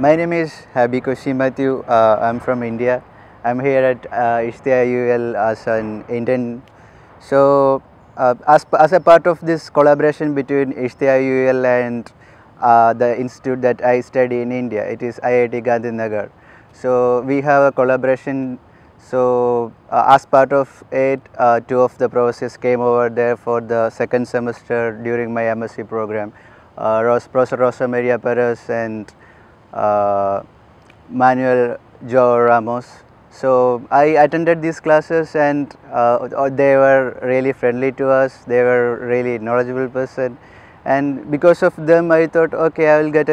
My name is Haby Koshy Mathew. I'm from India. I'm here at ISCTE-IUL as an intern. So, as a part of this collaboration between ISCTE-IUL and the institute that I study in India, it is IIT Gandhinagar. So, we have a collaboration. So, as part of it, two of the professors came over there for the second semester during my MSc program. Professor Ramos and Manuel, João, Ramos. So I attended these classes and they were really friendly to us. They were really knowledgeable person, and because of them I thought, okay, I will get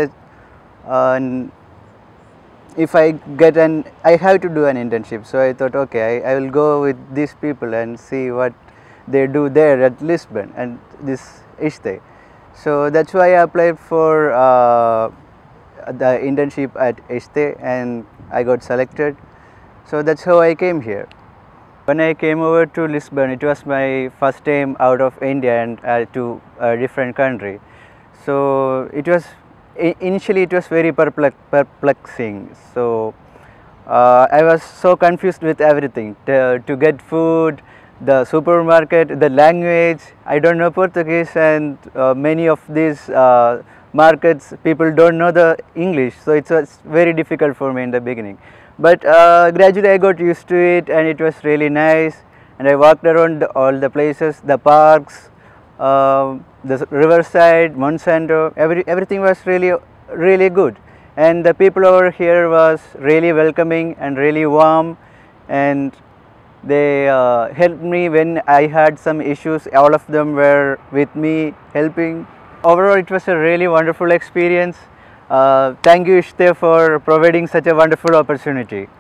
if I get I have to do an internship. So I thought, okay, I will go with these people and see what they do there at Lisbon and this ISCTE. So that's why I applied for the internship at ISCTE and I got selected. So that's how I came here. When I came over to Lisbon, it was my first time out of India and to a different country. So it was initially it was very perplexing. So I was so confused with everything, to get food, the supermarket, the language. I don't know Portuguese, and many of these markets people don't know the English, so it was very difficult for me in the beginning. But gradually I got used to it and it was really nice, and I walked around all the places, the parks, the riverside, Monsanto, everything was really good, and the people over here was really welcoming and really warm, and they helped me when I had some issues. All of them were with me helping. Overall, it was a really wonderful experience. Thank you, ISCTE, for providing such a wonderful opportunity.